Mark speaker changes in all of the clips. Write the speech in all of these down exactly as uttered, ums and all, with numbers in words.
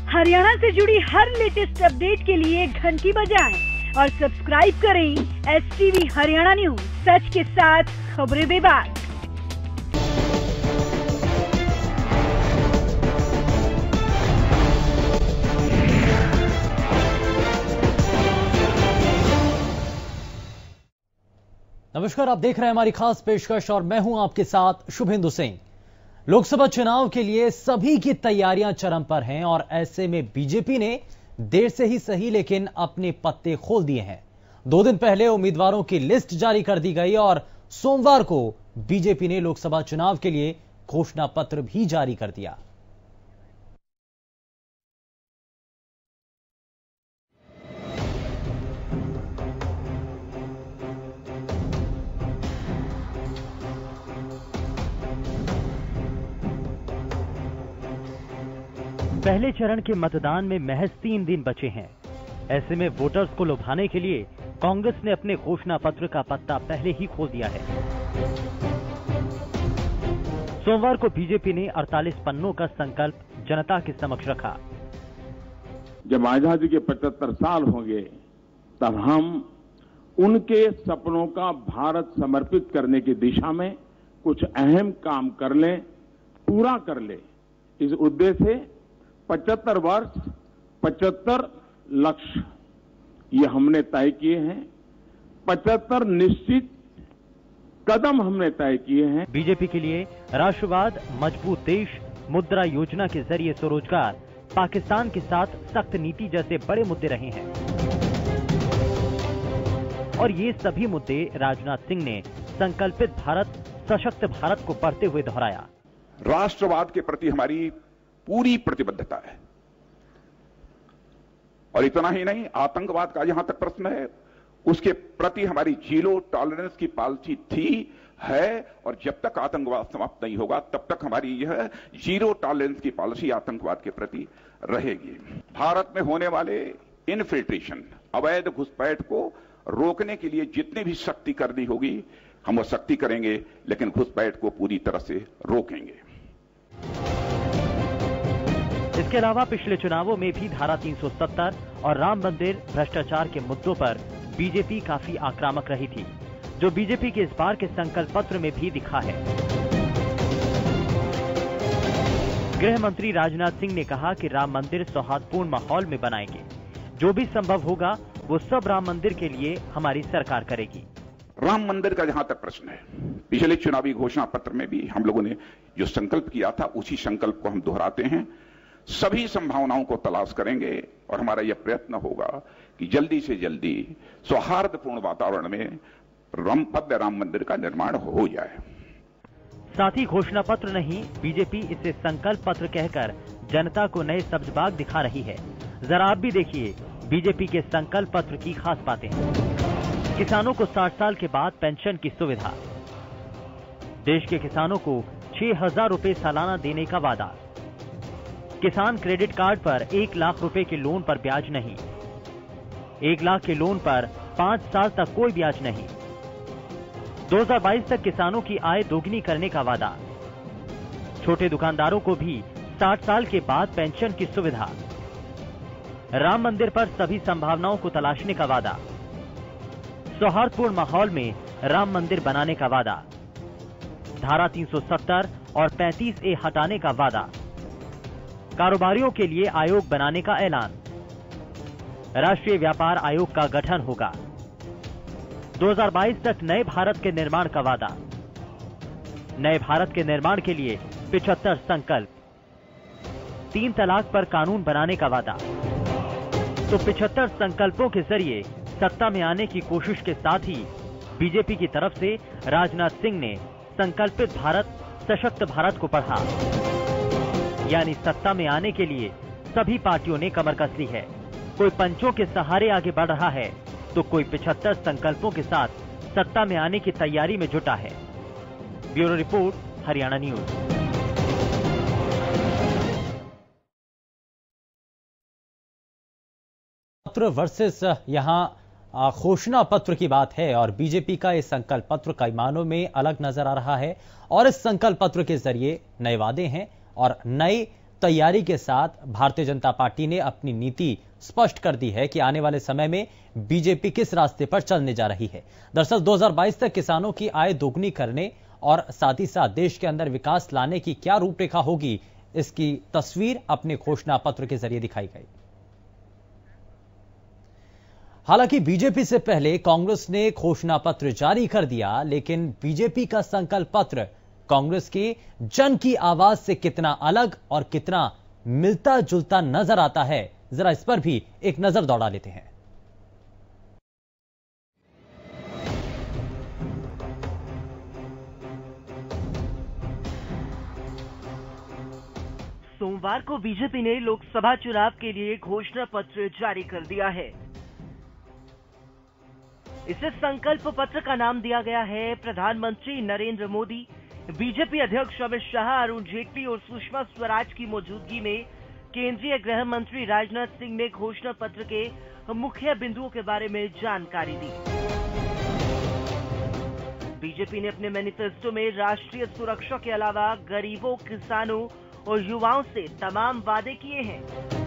Speaker 1: हरियाणा से जुड़ी हर latest update के लिए घंटी बजाएं और सब्सक्राइब करें एस टीवी हरियाणा न्यूज, सच के साथ खबरें बेबाक।
Speaker 2: नमस्कार, आप देख रहे हैं हमारी खास पेशकश और मैं हूं आपके साथ शुभेंदु सिंह। लोकसभा चुनाव के लिए सभी की तैयारियां चरम पर हैं और ऐसे में बीजेपी ने देर से ही सही लेकिन अपने पत्ते खोल दिए हैं। दो दिन पहले उम्मीदवारों की लिस्ट जारी कर दी गई और सोमवार को बीजेपी ने लोकसभा चुनाव के लिए घोषणा पत्र भी जारी कर दिया। पहले चरण के मतदान में महज तीन दिन बचे हैं। ऐसे में वोटर्स को लुभाने के लिए कांग्रेस ने अपने घोषणा पत्र का पत्ता पहले ही खोल दिया है। सोमवार को बीजेपी ने अड़तालीस पन्नों का संकल्प जनता के समक्ष रखा।
Speaker 3: जब आजादी के पचहत्तर साल होंगे तब हम उनके सपनों का भारत समर्पित करने की दिशा में कुछ अहम काम कर लें, पूरा कर लें। इस उद्देश्य से पचहत्तर वर्ष पचहत्तर लक्ष्य ये हमने तय किए हैं। पचहत्तर निश्चित कदम हमने तय किए हैं।
Speaker 2: बीजेपी के लिए राष्ट्रवाद, मजबूत देश, मुद्रा योजना के जरिए स्वरोजगार, पाकिस्तान के साथ सख्त नीति जैसे बड़े मुद्दे रहे हैं और ये सभी मुद्दे राजनाथ सिंह ने संकल्पित भारत, सशक्त भारत को पढ़ते हुए दोहराया।
Speaker 4: राष्ट्रवाद के प्रति हमारी पूरी प्रतिबद्धता है और इतना ही नहीं, आतंकवाद का जहां तक प्रश्न है उसके प्रति हमारी जीरो टॉलरेंस की पॉलिसी थी, है और जब तक आतंकवाद समाप्त नहीं होगा तब तक हमारी यह जीरो टॉलरेंस की पॉलिसी आतंकवाद के प्रति रहेगी। भारत में होने वाले इनफिल्ट्रेशन, अवैध घुसपैठ को रोकने के लिए जितनी भी सख्ती करनी होगी हम वो सख्ती करेंगे, लेकिन घुसपैठ को पूरी तरह से रोकेंगे।
Speaker 2: इसके अलावा पिछले चुनावों में भी धारा तीन सौ सत्तर और राम मंदिर, भ्रष्टाचार के मुद्दों पर बीजेपी काफी आक्रामक रही थी, जो बीजेपी के इस बार के संकल्प पत्र में भी दिखा है। गृह मंत्री राजनाथ सिंह ने कहा कि राम मंदिर सौहार्दपूर्ण माहौल में बनाएंगे, जो भी संभव होगा वो सब राम मंदिर के लिए हमारी सरकार करेगी।
Speaker 4: राम मंदिर का जहां तक प्रश्न है, पिछले चुनावी घोषणा पत्र में भी हम लोगों ने जो संकल्प किया था उसी संकल्प को हम दोहराते हैं। सभी संभावनाओं को तलाश करेंगे और हमारा यह प्रयत्न होगा कि जल्दी से जल्दी सौहार्दपूर्ण वातावरण में राम भव्य राम मंदिर का निर्माण हो जाए।
Speaker 2: साथ ही घोषणा पत्र नहीं, बीजेपी इसे संकल्प पत्र कहकर जनता को नए सब्जबाग दिखा रही है। जरा आप भी देखिए बीजेपी के संकल्प पत्र की खास बातें। किसानों को साठ साल के बाद पेंशन की सुविधा, देश के किसानों को छह हजार रुपए सालाना देने का वादा, किसान क्रेडिट कार्ड पर एक लाख रुपए के लोन पर ब्याज नहीं, एक लाख के लोन पर पांच साल तक कोई ब्याज नहीं, दो हजार बाईस तक किसानों की आय दोगुनी करने का वादा, छोटे दुकानदारों को भी साठ साल के बाद पेंशन की सुविधा, राम मंदिर पर सभी संभावनाओं को तलाशने का वादा, सौहार्दपूर्ण माहौल में राम मंदिर बनाने का वादा, धारा तीन सौ सत्तर और पैंतीस ए हटाने का वादा, कारोबारियों के लिए आयोग बनाने का ऐलान, राष्ट्रीय व्यापार आयोग का गठन होगा, दो हजार बाईस तक नए भारत के निर्माण का वादा, नए भारत के निर्माण के लिए पिछहत्तर संकल्प, तीन तलाक पर कानून बनाने का वादा। तो पिछहत्तर संकल्पों के जरिए सत्ता में आने की कोशिश के साथ ही बीजेपी की तरफ से राजनाथ सिंह ने संकल्पित भारत, सशक्त भारत को पढ़ा। यानी सत्ता में आने के लिए सभी पार्टियों ने कमर कस ली है। कोई पंचों के सहारे आगे बढ़ रहा है तो कोई पिछहत्तर संकल्पों के साथ सत्ता में आने की तैयारी में जुटा है। Bureau report, Haryana news. पत्र वर्सेस यहां घोषणा पत्र की बात है और बीजेपी का इस संकल्प पत्र कई मायनों में अलग नजर आ रहा है और इस संकल्प पत्र के जरिए नए वादे हैं और नए
Speaker 5: तैयारी के साथ भारतीय जनता पार्टी ने अपनी नीति स्पष्ट कर दी है कि आने वाले समय में बीजेपी किस रास्ते पर चलने जा रही है। दरअसल दो हज़ार बाईस तक किसानों की आय दोगुनी करने और साथ ही साथ देश के अंदर विकास लाने की क्या रूपरेखा होगी, इसकी तस्वीर अपने घोषणा पत्र के जरिए दिखाई गई। हालांकि बीजेपी से पहले कांग्रेस ने घोषणा पत्र जारी कर दिया, लेकिन बीजेपी का संकल्प पत्र कांग्रेस की जन की आवाज से कितना अलग और कितना मिलता जुलता नजर आता है, जरा इस पर भी एक नजर दौड़ा लेते हैं।
Speaker 6: सोमवार को बीजेपी ने लोकसभा चुनाव के लिए घोषणा पत्र जारी कर दिया है। इसे संकल्प पत्र का नाम दिया गया है। प्रधानमंत्री नरेंद्र मोदी, बीजेपी अध्यक्ष अमित शाह, अरुण जेटली और सुषमा स्वराज की मौजूदगी में केंद्रीय गृह मंत्री राजनाथ सिंह ने घोषणा पत्र के मुख्य बिंदुओं के बारे में जानकारी दी। बीजेपी ने अपने मैनिफेस्टो में राष्ट्रीय सुरक्षा के अलावा गरीबों, किसानों और युवाओं से तमाम वादे किए हैं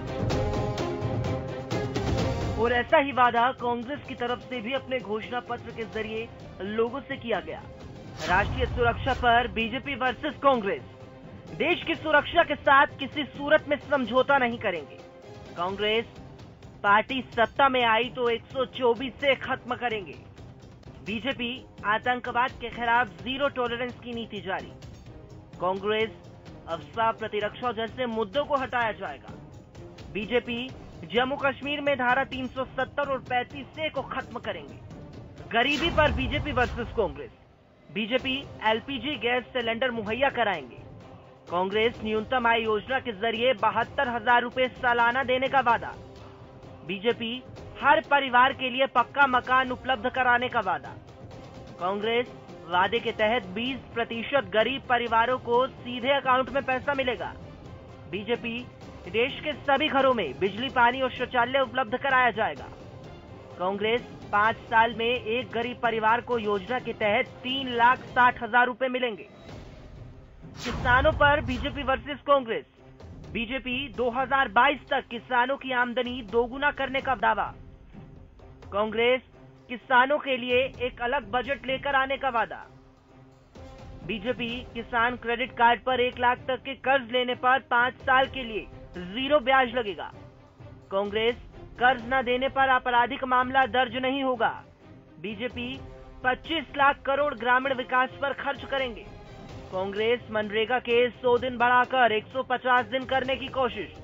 Speaker 6: और ऐसा ही वादा कांग्रेस की तरफ से भी अपने घोषणा पत्र के जरिए लोगों से किया गया। राष्ट्रीय सुरक्षा पर बीजेपी वर्सेस कांग्रेस। देश की सुरक्षा के साथ किसी सूरत में समझौता नहीं करेंगे। कांग्रेस पार्टी सत्ता में आई तो एक सौ चौबीस से खत्म करेंगे। बीजेपी आतंकवाद के खिलाफ जीरो टॉलरेंस की नीति जारी। कांग्रेस अफवाह प्रतिरक्षा जैसे मुद्दों को हटाया जाएगा। बीजेपी जम्मू कश्मीर में धारा तीन सौ सत्तर और पैंतीस से को खत्म करेंगे। गरीबी पर BJP versus Congress. BJP LPG gas cylinder मुहैया कराएंगे। कांग्रेस न्यूनतम आय योजना के जरिए बहत्तर हजार रूपए सालाना देने का वादा। बीजेपी हर परिवार के लिए पक्का मकान उपलब्ध कराने का वादा। कांग्रेस वादे के तहत बीस प्रतिशत गरीब परिवारों को सीधे अकाउंट में पैसा मिलेगा। बीजेपी देश के सभी घरों में बिजली, पानी और शौचालय उपलब्ध कराया जाएगा। कांग्रेस पाँच साल में एक गरीब परिवार को योजना के तहत तीन लाख साठ हजार रूपए मिलेंगे। किसानों पर बीजेपी वर्सेस कांग्रेस। बीजेपी दो हज़ार बाईस तक किसानों की आमदनी दोगुना करने का दावा। कांग्रेस किसानों के लिए एक अलग बजट लेकर आने का वादा। बीजेपी किसान क्रेडिट कार्ड पर एक लाख तक के कर्ज लेने पर पाँच साल के लिए जीरो ब्याज लगेगा। कांग्रेस कर्ज न देने पर आपराधिक मामला दर्ज नहीं होगा। बीजेपी पच्चीस लाख करोड़ ग्रामीण विकास पर खर्च करेंगे। कांग्रेस मनरेगा के सौ दिन बढ़ाकर एक सौ पचास दिन करने की कोशिश।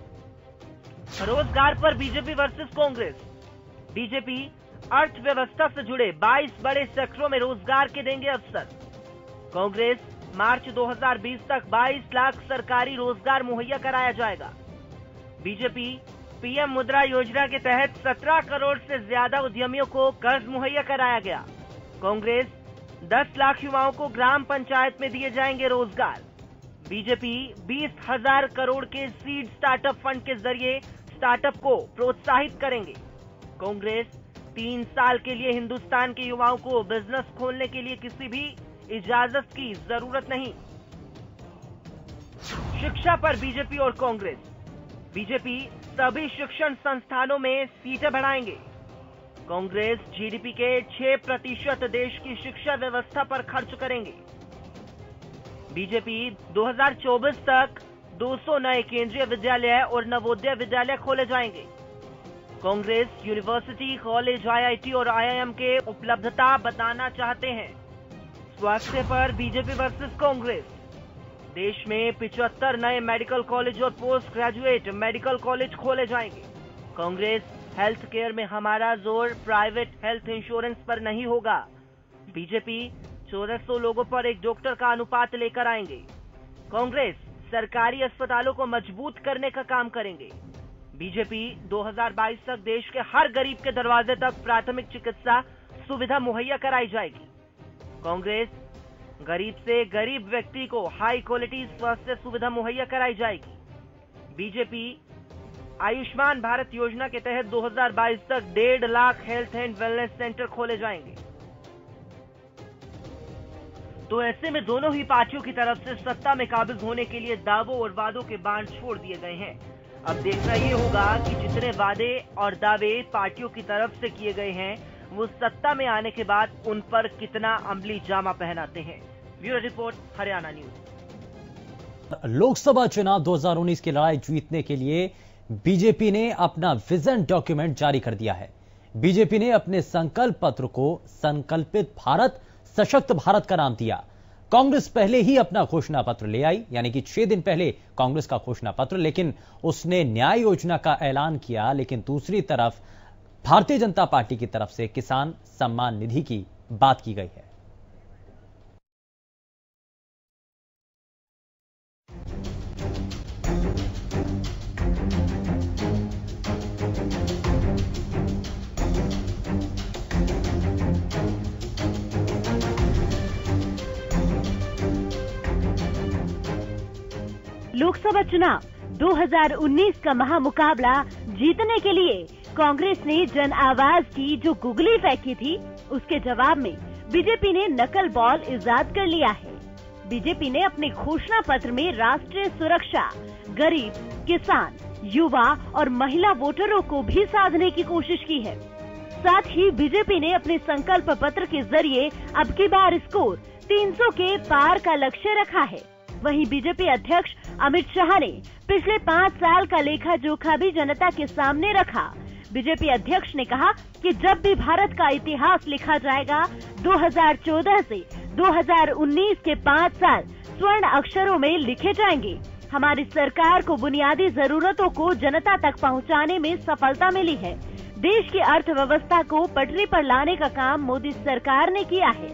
Speaker 6: रोजगार पर बीजेपी वर्सेस कांग्रेस। बीजेपी अर्थव्यवस्था से जुड़े बाईस बड़े सेक्टरों में रोजगार के देंगे अवसर। कांग्रेस मार्च दो हज़ार बीस तक बाईस लाख सरकारी रोजगार मुहैया कराया जाएगा। बीजेपी पीएम मुद्रा योजना के तहत सत्रह करोड़ से ज्यादा उद्यमियों को कर्ज मुहैया कराया गया। कांग्रेस दस लाख युवाओं को ग्राम पंचायत में दिए जाएंगे रोजगार। बीजेपी बीस हजार करोड़ के सीड स्टार्टअप फंड के जरिए स्टार्टअप को प्रोत्साहित करेंगे। कांग्रेस तीन साल के लिए हिंदुस्तान के युवाओं को बिजनेस खोलने के लिए किसी भी इजाजत की जरूरत नहीं। शिक्षा पर बीजेपी और कांग्रेस। बीजेपी सभी शिक्षण संस्थानों में सीटें बढ़ाएंगे। कांग्रेस जीडीपी के छह प्रतिशत देश की शिक्षा व्यवस्था पर खर्च करेंगे। बीजेपी दो हज़ार चौबीस तक दो सौ नए केंद्रीय विद्यालय और नवोदय विद्यालय खोले जाएंगे। कांग्रेस यूनिवर्सिटी, कॉलेज, आईआईटी और आईआईएम के उपलब्धता बताना चाहते हैं। स्वास्थ्य पर बीजेपी वर्सेस कांग्रेस। देश में पिचहत्तर नए मेडिकल कॉलेज और पोस्ट ग्रेजुएट मेडिकल कॉलेज खोले जाएंगे। कांग्रेस हेल्थ केयर में हमारा जोर प्राइवेट हेल्थ इंश्योरेंस पर नहीं होगा। बीजेपी चौदह सौ लोगों पर एक डॉक्टर का अनुपात लेकर आएंगे। कांग्रेस सरकारी अस्पतालों को मजबूत करने का काम करेंगे। बीजेपी दो हज़ार बाईस तक देश के हर गरीब के दरवाजे तक प्राथमिक चिकित्सा सुविधा मुहैया कराई जाएगी। कांग्रेस गरीब से गरीब व्यक्ति को हाई क्वालिटी स्वास्थ्य सुविधा मुहैया कराई जाएगी। बीजेपी आयुष्मान भारत योजना के तहत दो हज़ार बाईस तक डेढ़ lakh health and wellness centre खोले जाएंगे। तो ऐसे में दोनों ही पार्टियों की तरफ से सत्ता में काबिज होने के लिए दावों और वादों के बाण छोड़ दिए गए हैं। अब देखना ये होगा कि जितने वादे और दावे पार्टियों की तरफ से किए गए हैं वो सत्ता में आने के बाद उन पर कितना अमली जामा पहनाते हैं। Bureau report, Haryana news.
Speaker 5: Lok Sabha चुनाव दो हज़ार उन्नीस की लड़ाई जीतने के लिए बीजेपी ने अपना विजन डॉक्यूमेंट जारी कर दिया है। बीजेपी ने अपने संकल्प पत्र को संकल्पित भारत सशक्त भारत का नाम दिया। कांग्रेस पहले ही अपना घोषणा पत्र ले आई, यानी कि छह दिन पहले कांग्रेस का घोषणा पत्र, लेकिन उसने न्याय योजना का ऐलान किया। लेकिन दूसरी तरफ भारतीय जनता पार्टी की तरफ से किसान सम्मान निधि की बात की गई है।
Speaker 1: लोकसभा चुनाव दो हज़ार उन्नीस का महामुकाबला जीतने के लिए कांग्रेस ने जन आवाज की जो गुगली फेंकी थी, उसके जवाब में बीजेपी ने नकल बॉल इजाद कर लिया है। बीजेपी ने अपने घोषणा पत्र में राष्ट्रीय सुरक्षा, गरीब, किसान, युवा और महिला वोटरों को भी साधने की कोशिश की है। साथ ही बीजेपी ने अपने संकल्प पत्र के जरिए अब की बार स्कोर तीन सौ के पार का लक्ष्य रखा है। वहीं बीजेपी अध्यक्ष अमित शाह ने पिछले पाँच साल का लेखा जोखा भी जनता के सामने रखा। बीजेपी अध्यक्ष ने कहा कि जब भी भारत का इतिहास लिखा जाएगा, दो हज़ार चौदह से दो हज़ार उन्नीस के पाँच साल स्वर्ण अक्षरों में लिखे जाएंगे। हमारी सरकार को बुनियादी जरूरतों को जनता तक पहुंचाने में सफलता मिली है। देश की अर्थव्यवस्था को पटरी पर लाने का काम मोदी सरकार ने किया है।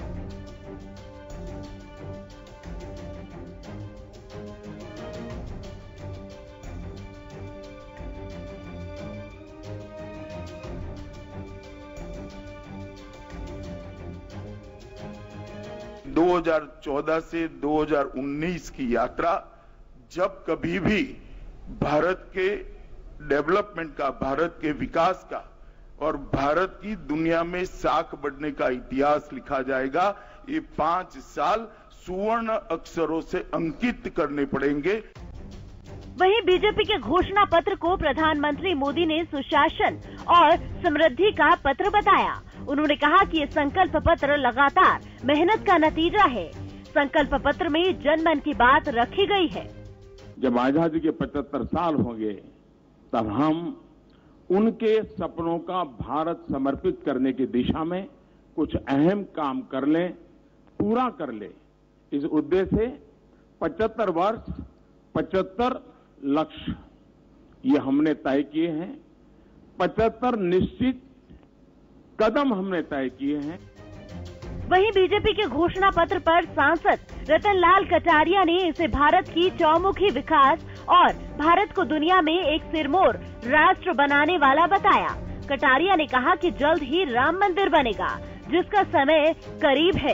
Speaker 7: दो हज़ार चौदह से दो हज़ार उन्नीस की यात्रा जब कभी भी भारत के डेवलपमेंट का, भारत के विकास का और भारत की दुनिया में साख बढ़ने का इतिहास लिखा जाएगा। ये पांच साल सुवर्ण अक्षरों से अंकित करने पड़ेंगे।
Speaker 1: वहीं बीजेपी के घोषणा पत्र को प्रधानमंत्री मोदी ने सुशासन और समृद्धि का पत्र बताया। उन्होंने कहा कि ये संकल्प पत्र लगातार मेहनत का नतीजा है। संकल्प पत्र में जनमन की बात रखी गई है।
Speaker 3: जब आजादी के पचहत्तर साल होंगे तब हम उनके सपनों का भारत समर्पित करने की दिशा में कुछ अहम काम कर लें, पूरा कर लें। इस उद्देश्य से पचहत्तर वर्ष, पचहत्तर लक्ष्य ये हमने तय किए हैं। पचहत्तर निश्चित कदम हमने तय किए हैं।
Speaker 1: वहीं बीजेपी के घोषणा पत्र पर सांसद रतन लाल कटारिया ने इसे भारत की चौमुखी विकास और भारत को दुनिया में एक सिरमौर राष्ट्र बनाने वाला बताया। कटारिया ने कहा कि जल्द ही राम मंदिर बनेगा, जिसका समय करीब है।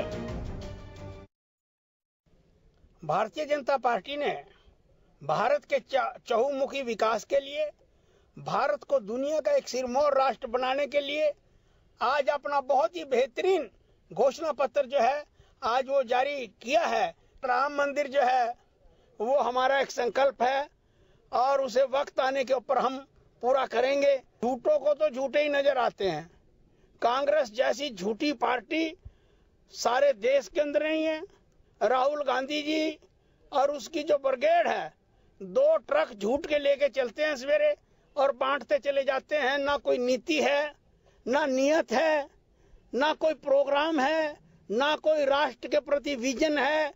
Speaker 8: भारतीय जनता पार्टी ने भारत के चहुमुखी विकास के लिए, भारत को दुनिया का एक सिरमौर राष्ट्र बनाने के लिए आज अपना बहुत ही बेहतरीन घोषणा पत्र जो है आज वो जारी किया है। राम मंदिर जो है वो हमारा एक संकल्प है और उसे वक्त आने के ऊपर हम पूरा करेंगे। झूठों को तो झूठे ही नजर आते हैं। कांग्रेस जैसी झूठी पार्टी सारे देश के अंदर नहीं है। राहुल गांधी जी और उसकी जो ब्रिगेड है, दो ट्रक झूठ के लेके चलते हैं सवेरे और बांटते चले जाते हैं। ना कोई नीति है, ना नियत है, ना कोई प्रोग्राम है, ना कोई राष्ट्र के प्रति विजन है।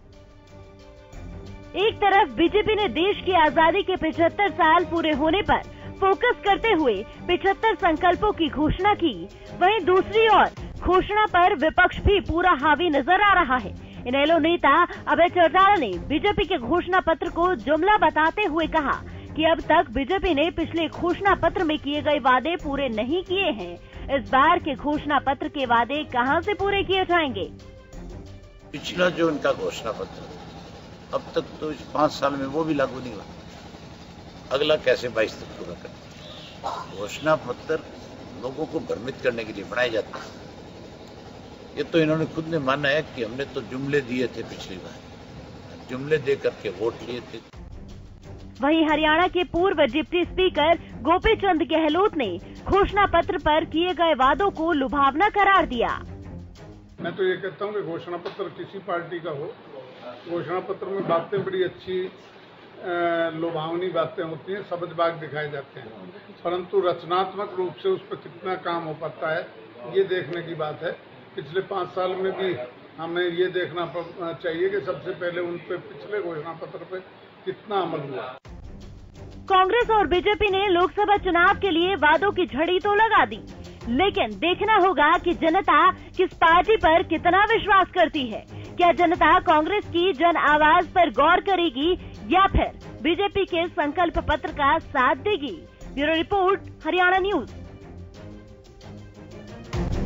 Speaker 1: एक तरफ बीजेपी ने देश की आजादी के पचहत्तर साल पूरे होने पर फोकस करते हुए पचहत्तर संकल्पों की घोषणा की, वहीं दूसरी ओर घोषणा पर विपक्ष भी पूरा हावी नजर आ रहा है। इनेलो नेता अभय चौटाला ने बीजेपी के घोषणा पत्र को जुमला बताते हुए कहा कि अब तक बीजेपी ने पिछले घोषणा पत्र में किए गए वादे पूरे नहीं किए हैं। इस बार के घोषणा पत्र के वादे कहां से पूरे किए जाएंगे?
Speaker 9: पिछला जो उनका घोषणा पत्र अब तक तो इस पांच साल में वो भी लागू नहीं हुआ, अगला कैसे बाईस तक पूरा करें? घोषणा पत्र लोगों को भ्रमित करने के लिए बनाए जाते हैं। ये तो इन्होंने खुद ने माना है कि हमने तो जुमले दिए थे पिछली बार, जुमले दे करके वोट लिए थे।
Speaker 1: वहीं हरियाणा के पूर्व डिप्टी स्पीकर गोपी चंद गहलोत ने घोषणा पत्र पर किए गए वादों को लुभावना करार दिया।
Speaker 10: मैं तो ये कहता हूँ कि घोषणा पत्र किसी पार्टी का हो, घोषणा पत्र में बातें बड़ी अच्छी लुभावनी बातें होती हैं, सबज बाग दिखाए जाते हैं, परंतु रचनात्मक रूप से उस पर कितना काम हो पाता है ये देखने की बात है। पिछले पाँच साल में भी हमें ये देखना चाहिए कि सबसे पहले उन पे पिछले घोषणा पत्र पे कितना अमल हुआ।
Speaker 1: कांग्रेस और बीजेपी ने लोकसभा चुनाव के लिए वादों की झड़ी तो लगा दी, लेकिन देखना होगा कि जनता किस पार्टी पर कितना विश्वास करती है। क्या जनता कांग्रेस की जन आवाज पर गौर करेगी या फिर बीजेपी के संकल्प पत्र का साथ देगी? Bureau report, Haryana news.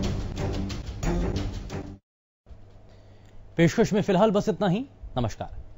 Speaker 5: पेशकश में फिलहाल बस इतना ही। नमस्कार।